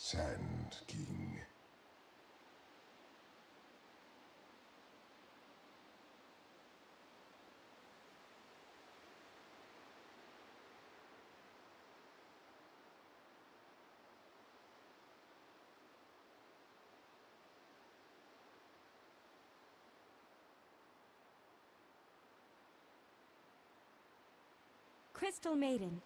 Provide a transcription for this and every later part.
Sand King. Crystal Maiden.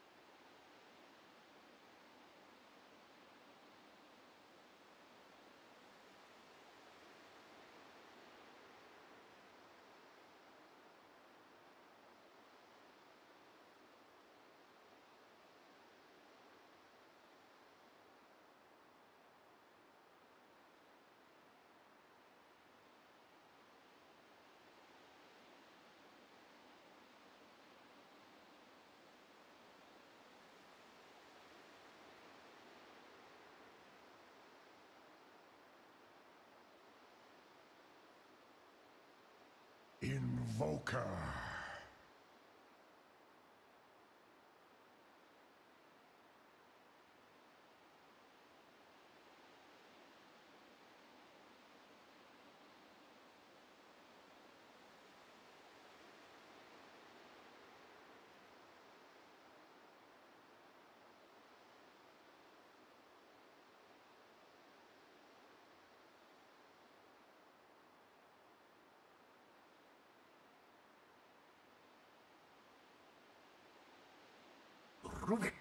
Invoker. Rubik.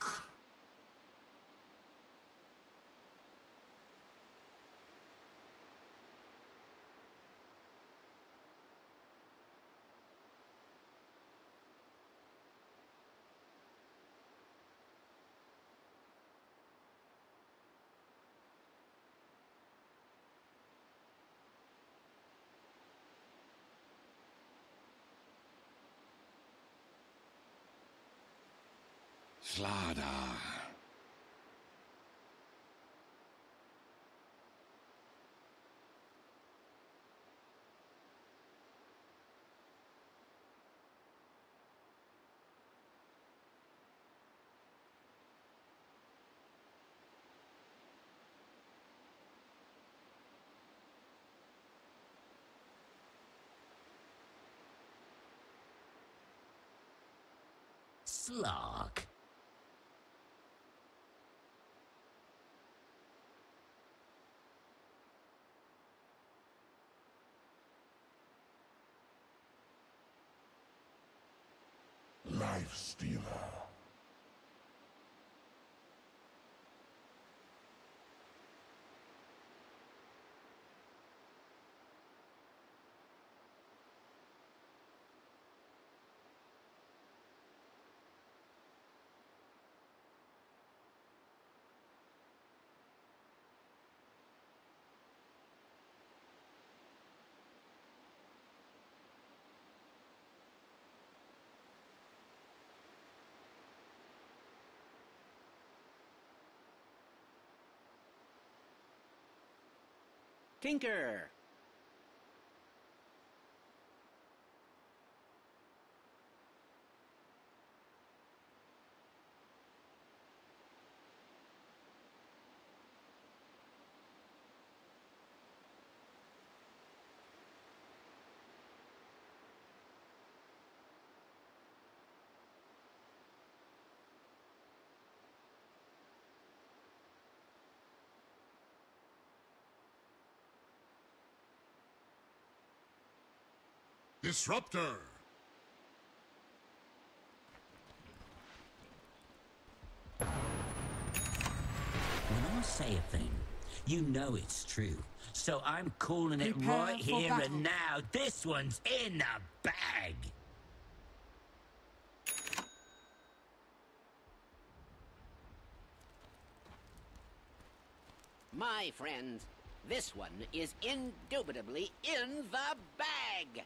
Slada. Slark. Life Stealer. Tinker! Disruptor. When I say a thing, you know it's true. So I'm calling it Prepare right for here battle. and now. This one's in the bag. My friends, this one is indubitably in the bag!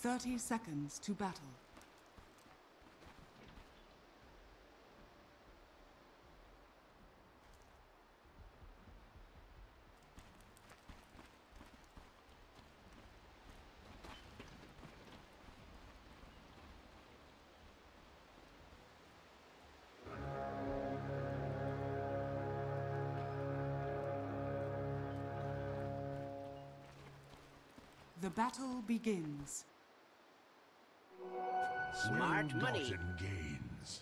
30 seconds to battle. The battle begins. Smart Will money. Dalton gains.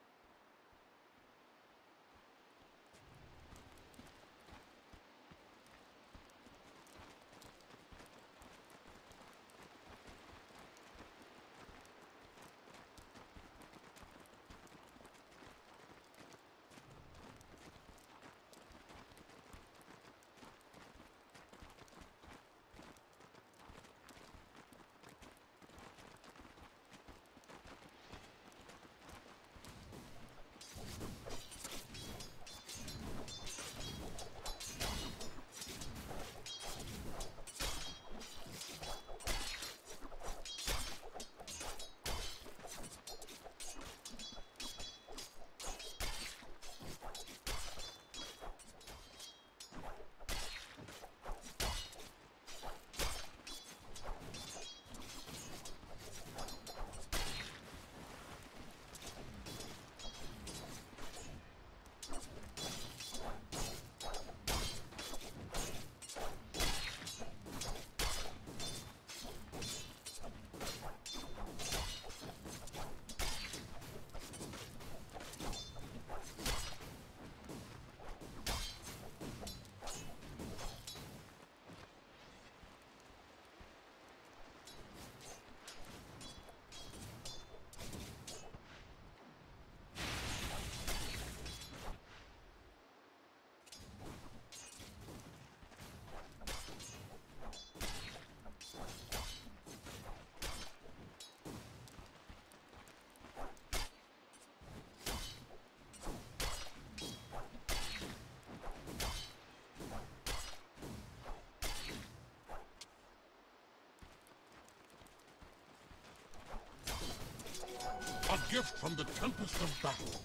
A gift from the Tempest of Battle.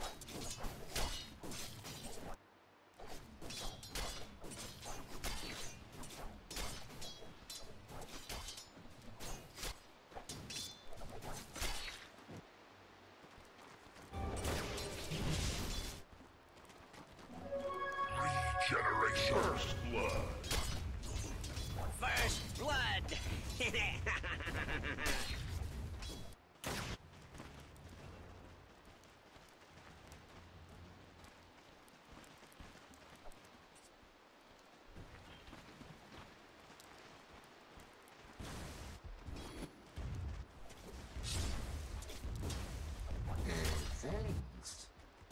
Regeneration. First blood. First blood. Thanks.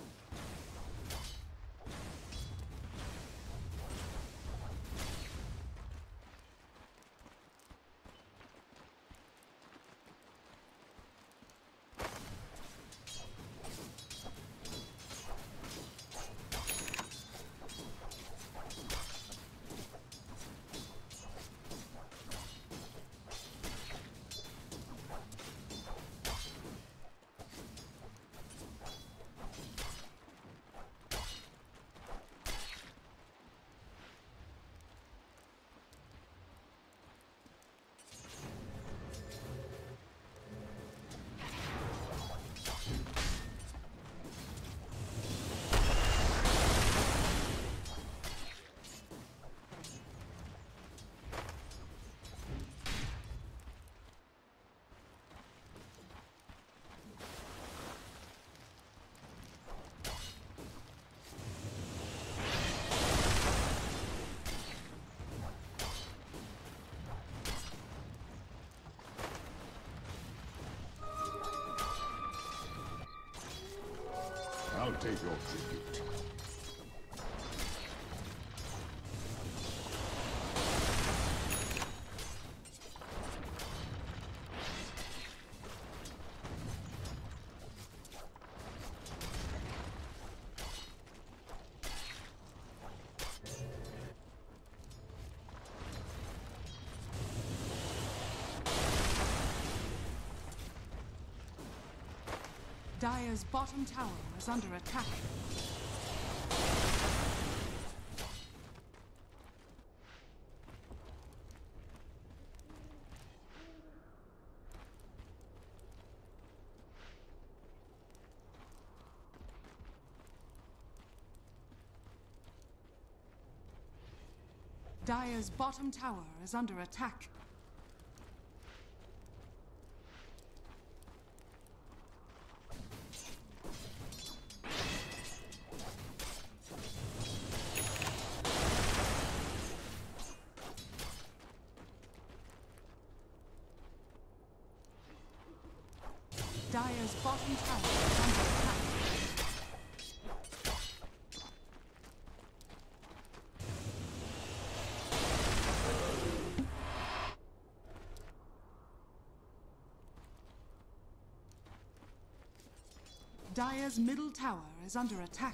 I'll take your tribute. Dire's bottom tower is under attack. Dire's bottom tower is under attack. Dire's bottom tower is under attack. Dire's middle tower is under attack.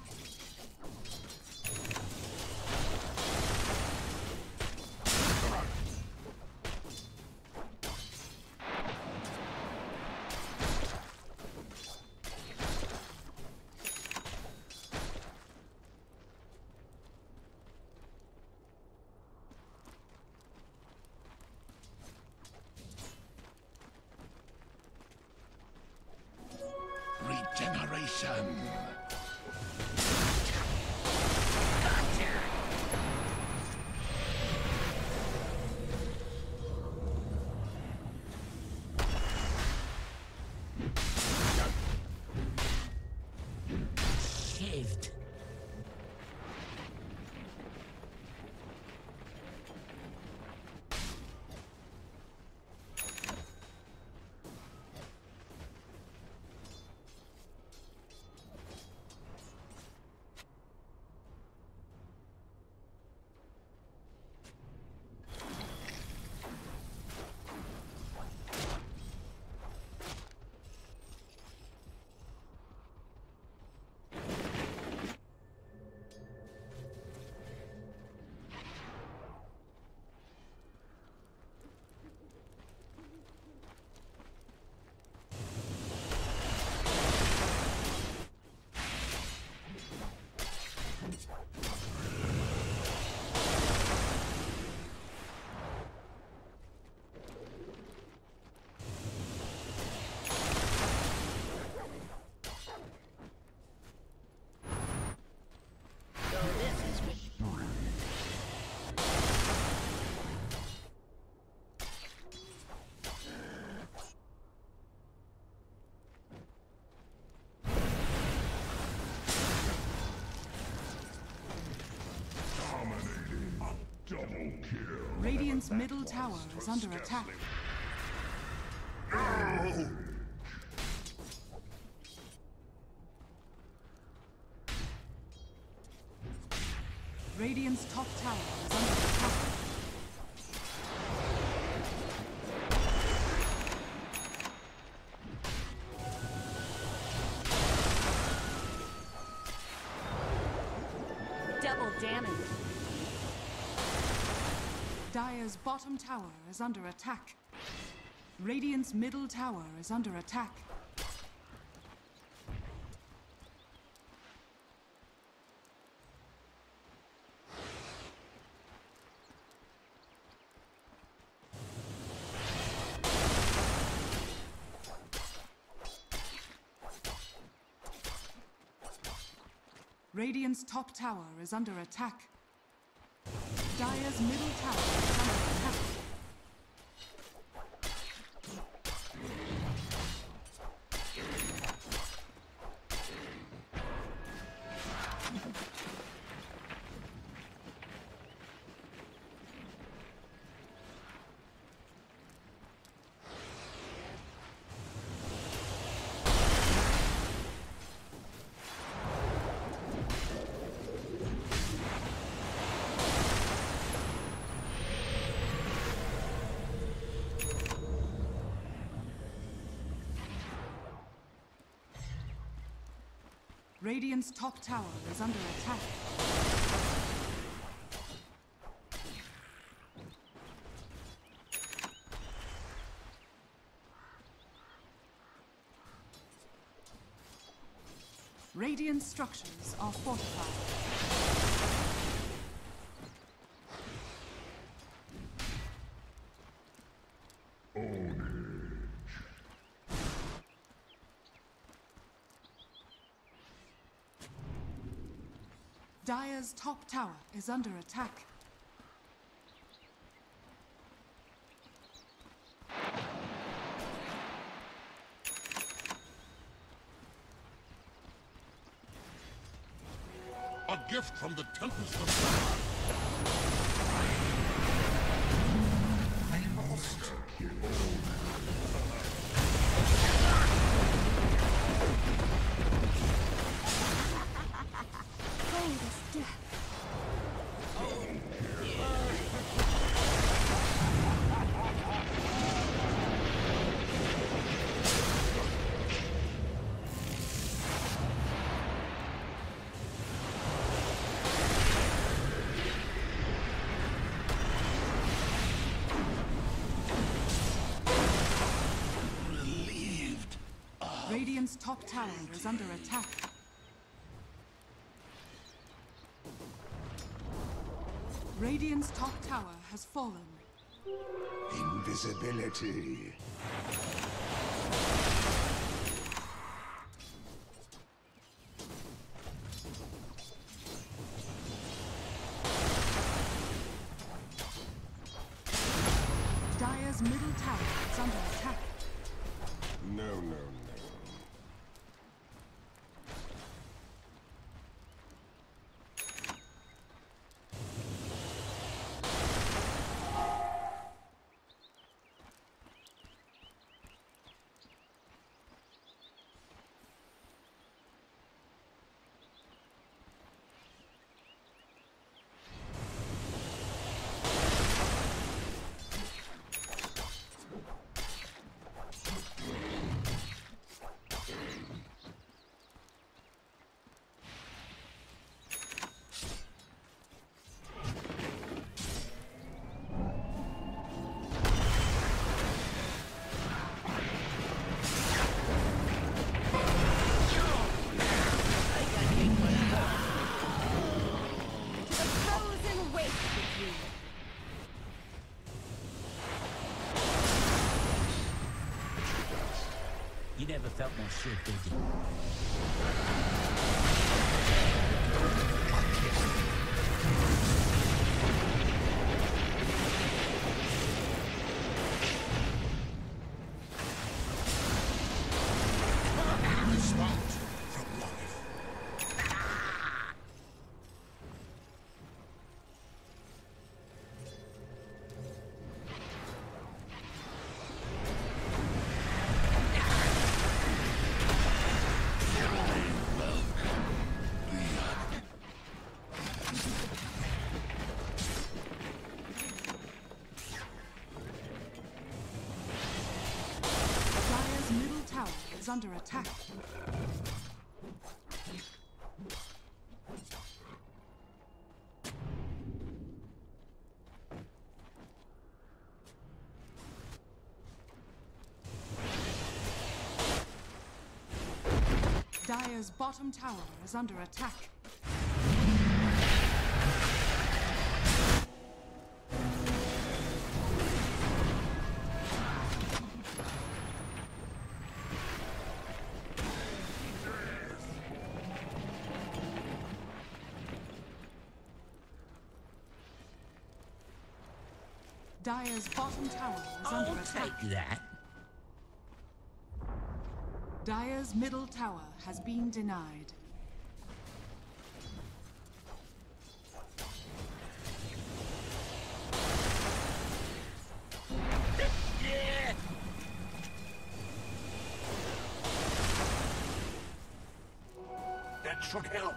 Regeneration. Shaved. Double kill. Radiant's middle tower is under attack. Radiant's top tower is under attack. Double damage. Dire's bottom tower is under attack. Radiant's middle tower is under attack. Radiant's top tower is under attack. Dire's middle tower is under attack. Radiant's top tower is under attack. Radiant structures are fortified. Dire's top tower is under attack. A gift from the Tempest of God. I lost. Radiant's top tower is under attack. Radiant's top tower has fallen. Invisibility. Dire's middle tower is under attack. No. You never felt more sure, did you? Is under attack. Dire's bottom tower is under attack. Dire's bottom tower is under attack. Take that. Dire's middle tower has been denied. That should help.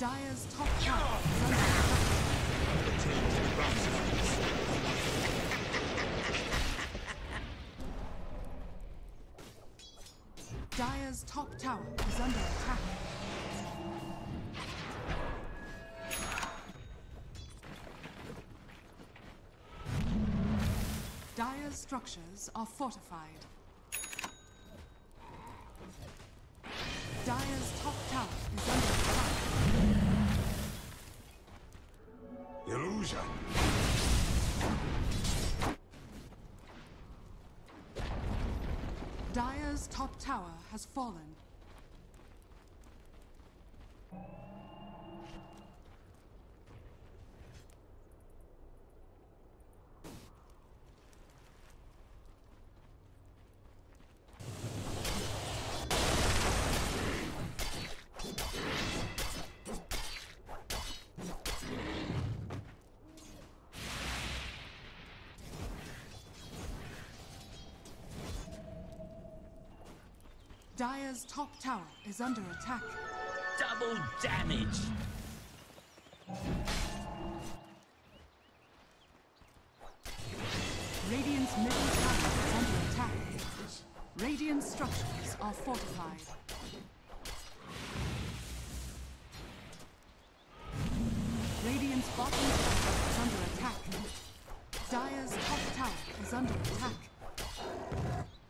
Dire's top tower is under attack. Dire's top tower is under attack. Dire's structures are fortified. Dire's top tower is under attack. Illusion. Dire's top tower has fallen. Dire's top tower is under attack. Double damage! Radiant's middle tower is under attack. Radiant structures are fortified. Radiant's bottom tower is under attack. Dire's top tower is under attack.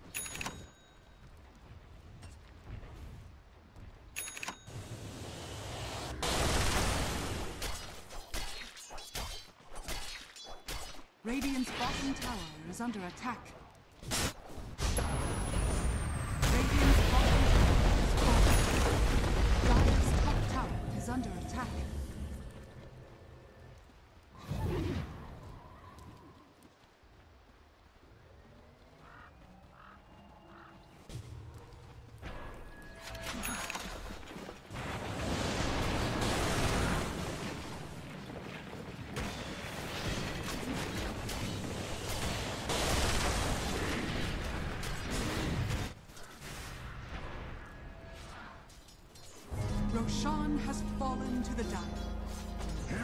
Radiant's bottom tower is under attack. Radiant's bottom tower is falling. Dire's top tower is under attack. Roshan has fallen to the Dire.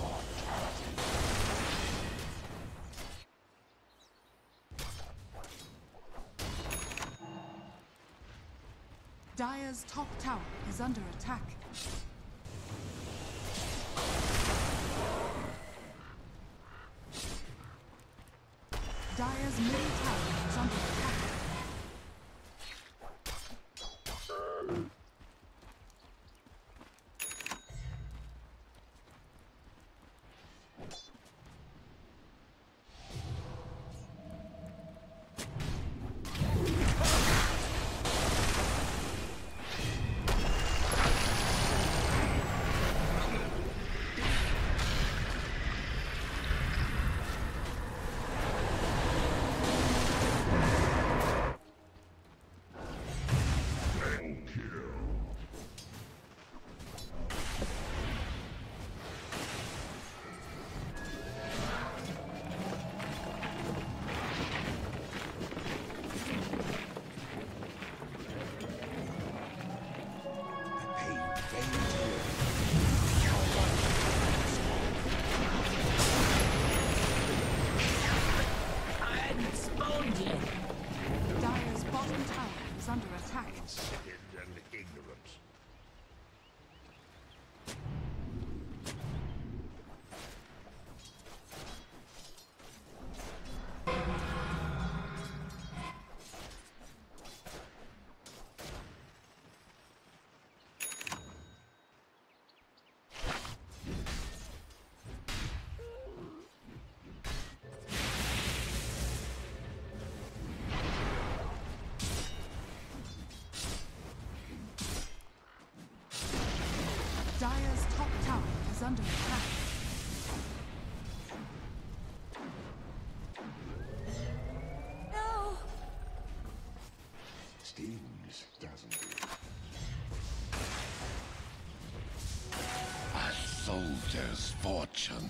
Dire's top tower is under attack. Dire's middle tower is under attack. Dire's bottom tower is under attack. Insipid and ignorant. Dire's top tower is under attack. No! Stings, doesn't it? A soldier's fortune.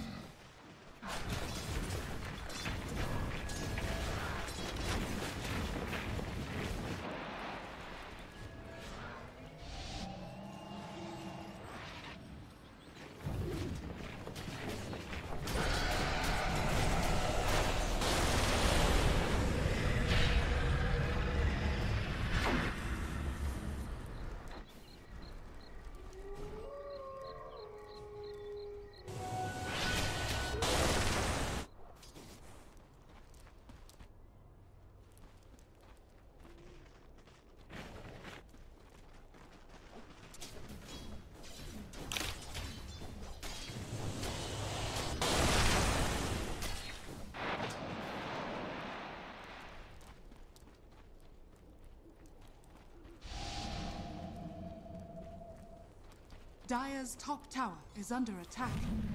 Dire's top tower is under attack.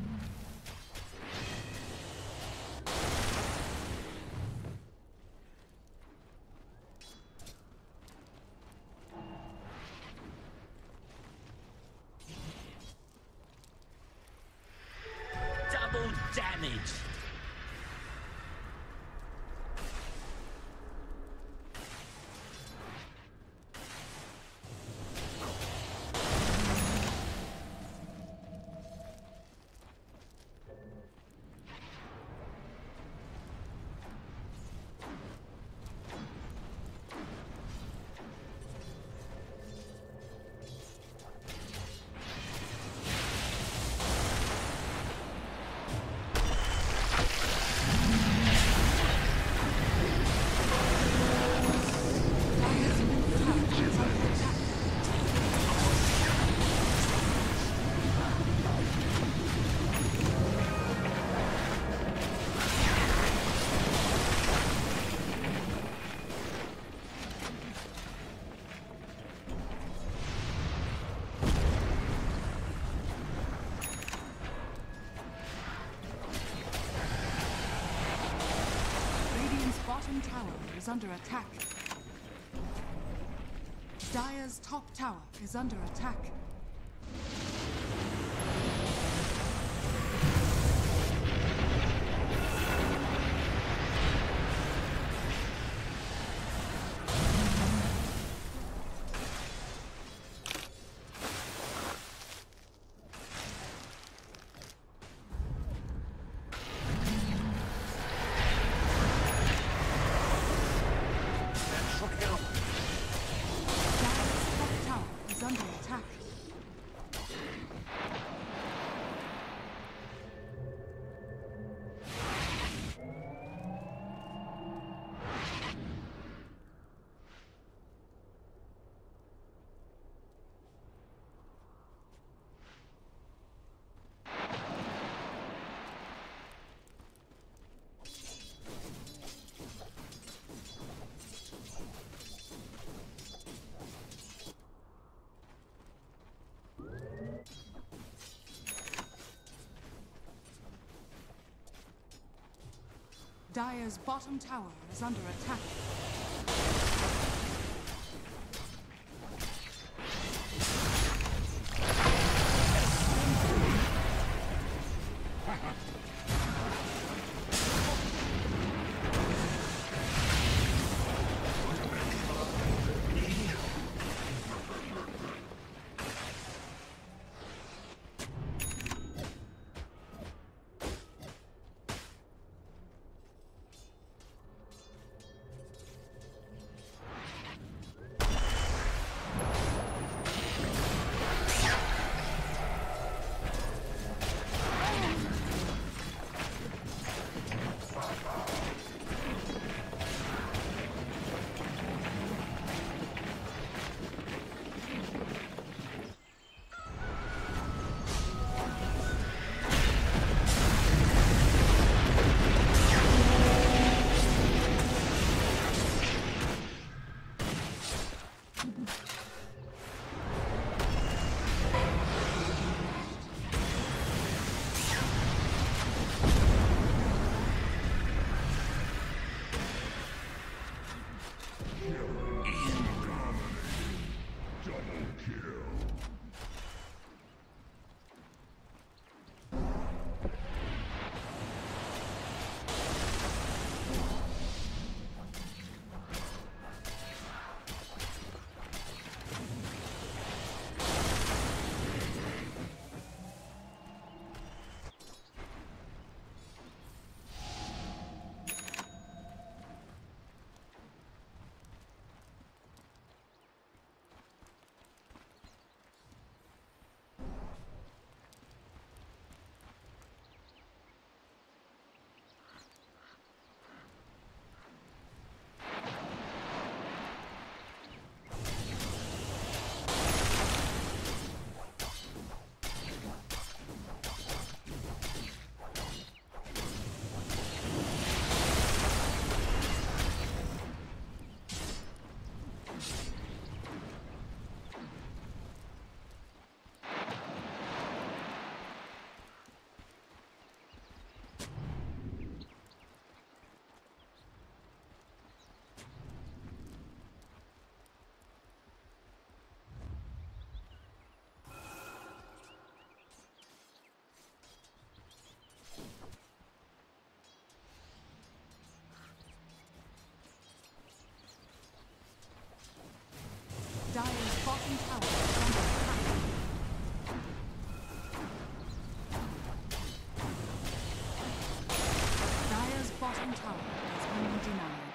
Double damage! Dire's middle tower is under attack. Radiant's bottom tower is under attack. Dire's top tower is under attack. Dire's top tower is under attack. Dire's bottom tower is under attack. bottom tower has been denied.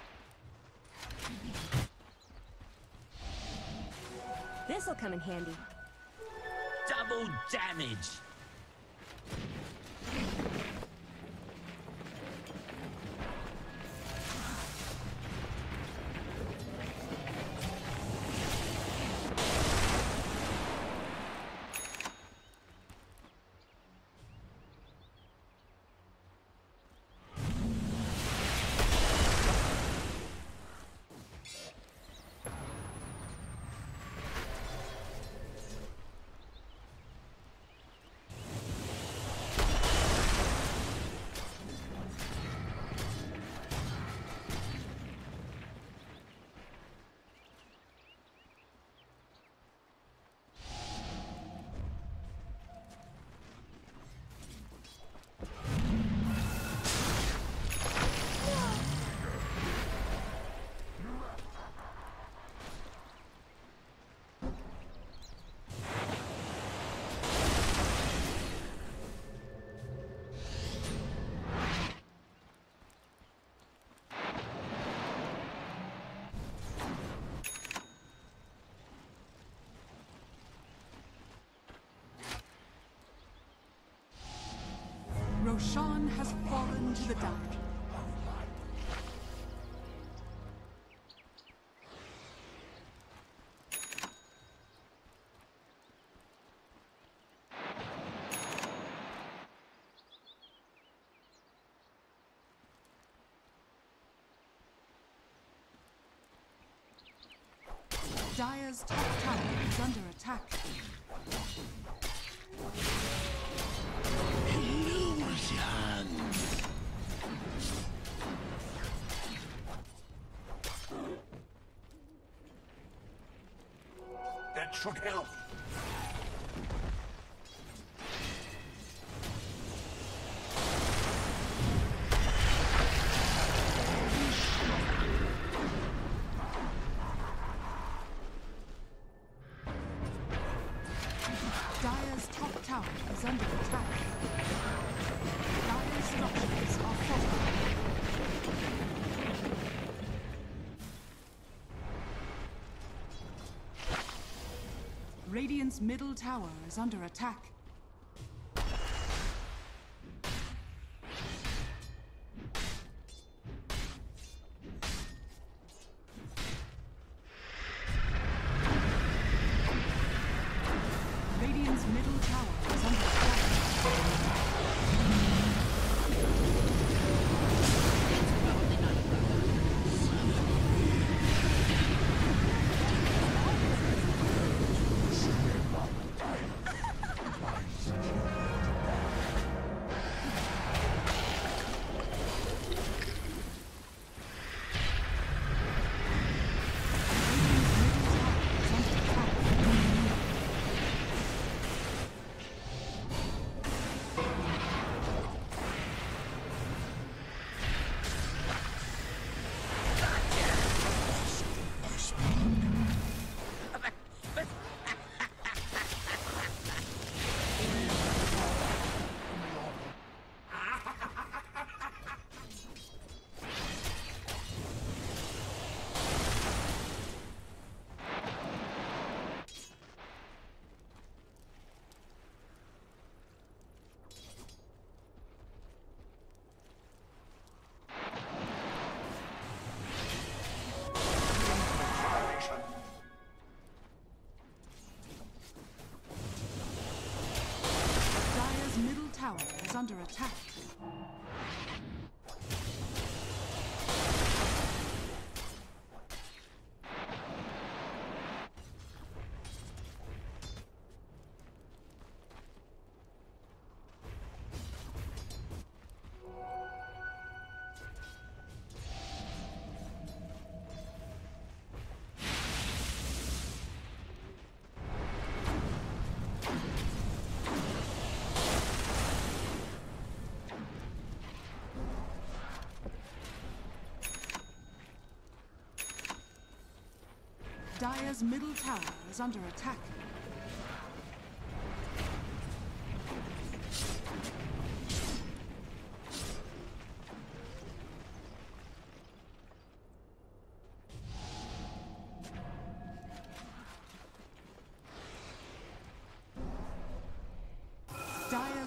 This'll come in handy. Double damage! Roshan has fallen to the dark. Dire's top tower is under attack. Illusion! That should help. Dire's top tower is under attack. Dire's structures are fortified. Radiant's middle tower is under attack. Radiant's middle tower is under attack. Dire's middle tower is under attack. Dire's middle tower is under attack.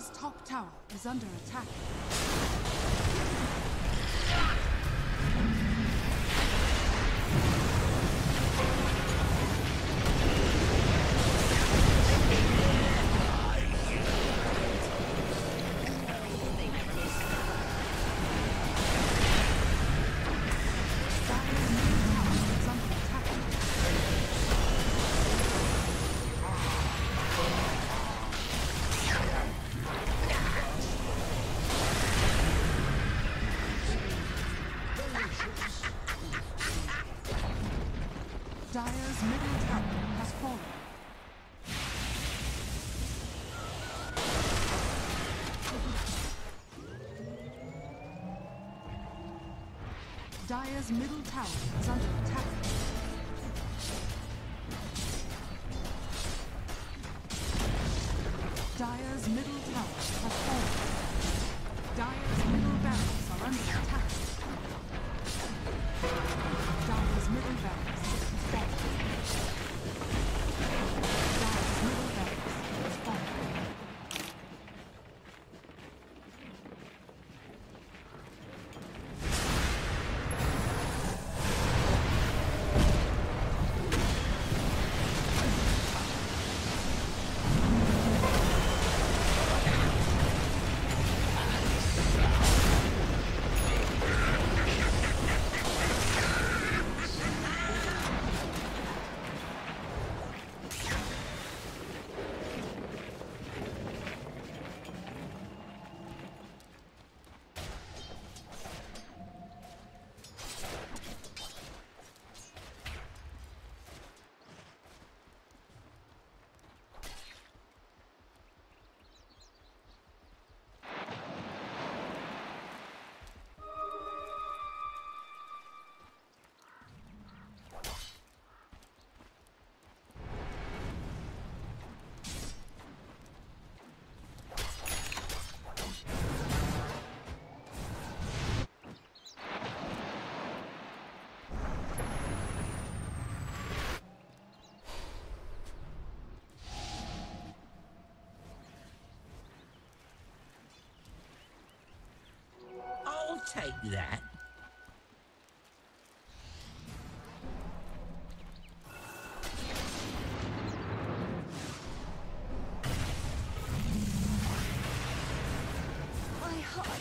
Dire's top tower is under attack. Dire's middle tower has fallen. Dire's middle tower is under attack. Dire's middle tower has fallen. Dire's middle barracks are under attack. Dire's middle barracks has fallen. Dire's middle barracks has fallen. I'll take that. My heart.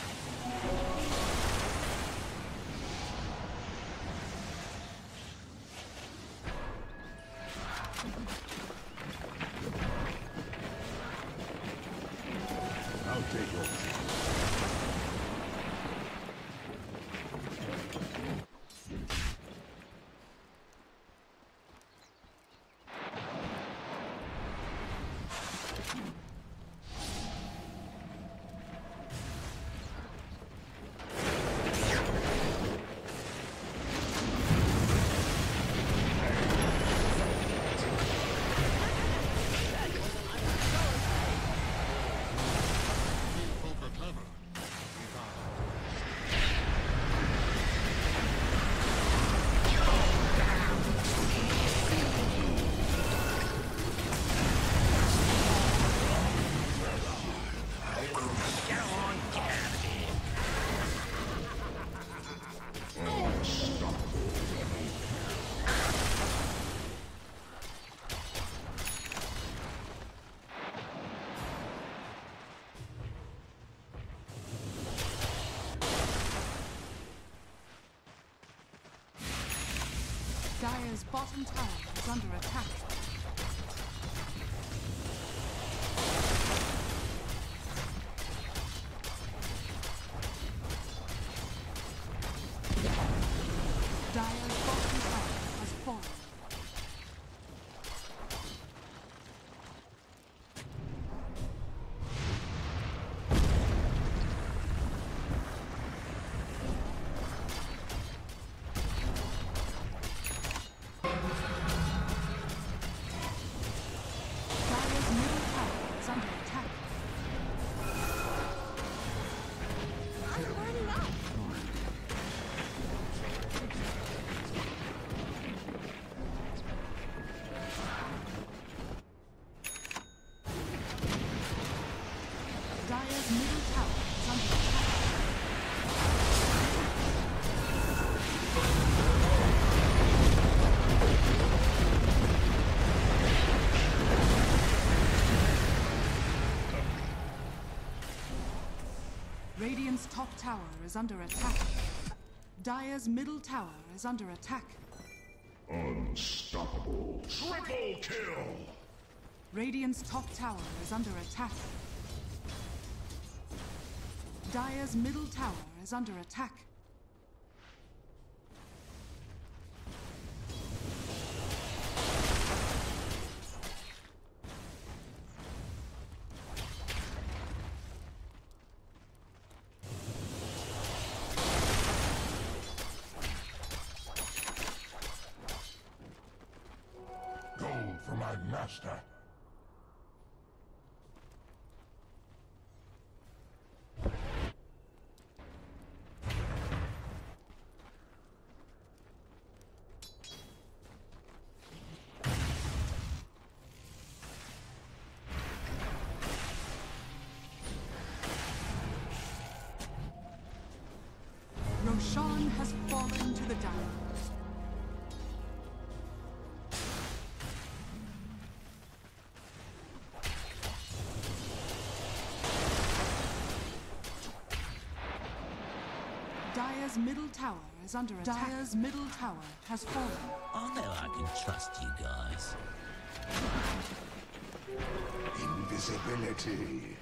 I'll take over. Dire's bottom tower is under attack. Dire's bottom tower has fallen. Dire's middle tower is under attack. Radiant's top tower is under attack. Dire's middle tower is under attack. Unstoppable. Triple kill! Radiant's top tower is under attack. Dire's middle tower is under attack. Gold for my master. Roshan has fallen to the Dire. Dire's middle tower is under attack. Dire's middle tower has fallen. I know I can trust you guys. Invisibility.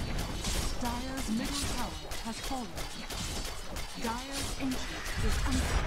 Dire's middle tower has fallen. Dire's ancient is under